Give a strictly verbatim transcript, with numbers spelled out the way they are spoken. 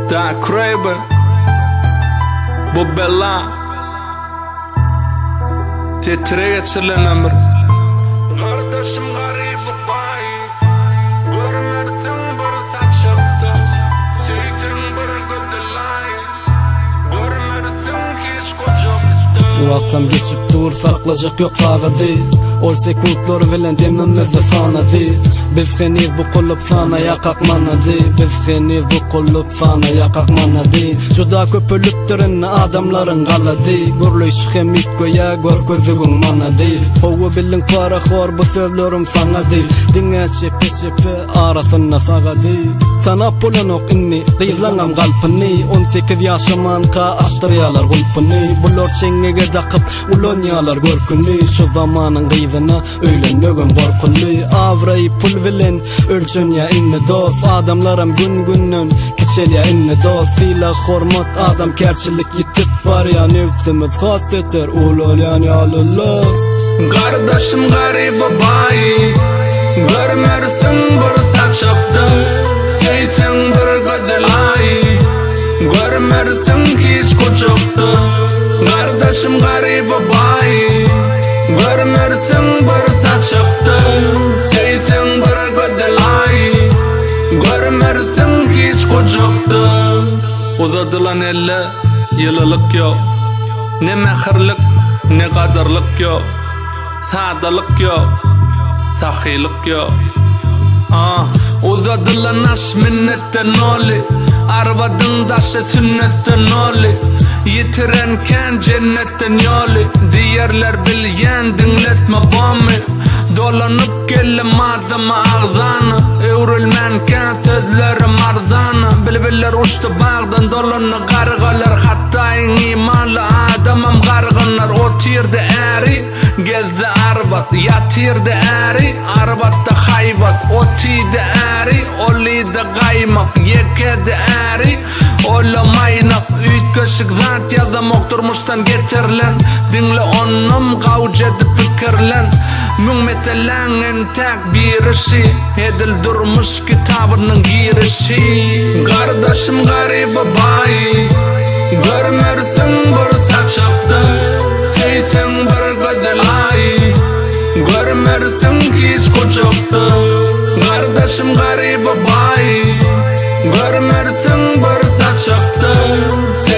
Darkray bu bela titreye çilen ömür. Kardeşim garip bay, Gormersin bir sacakda, Seysin bir güdülay, Gormersin kiş kocakda. Vaktam geçip dur, farklacak yok fagadi. Ol sekundlar bilen demimizde fanadi. Biz xeniz bu qulup sana yakak manadi. Biz xeniz bu qulup sana yakak manadi. Juda köpülüptürün adamların galadi. Gurluş xemit goya gor gözügün manadi. Hovu bilin para xor bu sözlerim sana değil. Dinge çepe çepe arasına sagadi. Tanap ulanok inni qiylanam galpini. on sekiz yaşaman ka aştıryalar gulpini. Bulor çengege dakıp ulonyalar görkünni. Şu zamanın qiyzına öylenmegin korkulli. Avray pul bilen ölçün ya inni dost. Adamlarım gün günnün kiçel ya inni dost. Sila hormat adam kerçilik yitip var ya nefsimiz has eter ulol yani alullah. Kardeşim garip bay, Gormersin bir sacakda, Seysin bir güdülay, Gormersin kiş kocakda. Kardeşim garip bay, Gormersin bir sacakda, Seysin bir güdülay, Gormersin kiş kocakda. Uzadılan elle yılılık yok, ne mehirlik ne kadarlık yok, sadalık yok, sahilik yok. Ah, uzadılan aş minnetten oli, arvadın daşı sünnetten oli. Yitirenken cennetten yoli, diğerler bilyen dinletme bami. Dolanıp gelem adamı ağzana, evrilmenken sözlerim ardana. Bilbiller uçtu bağdan dolanı gargalar, hatta imanlı adamım gargınlar. O tirde eri, gezdi arbat, yatirde eri, arbatta hayvat. O tide eri, olide gaymak, yekede eri, olamaynak. Üyt köşük zat yazam okturmuştan getirilen, dinle onum gavc edip fikirlen. Mümmetelen tek bir işi, edil durmuş kitabının girişi. Kardeşim garip bay, Gormersin bir sacakda, Seysin bir güdülay, Gormersin kiş kocakda. Kardeşim garip bay, Gormersin bir sacakda,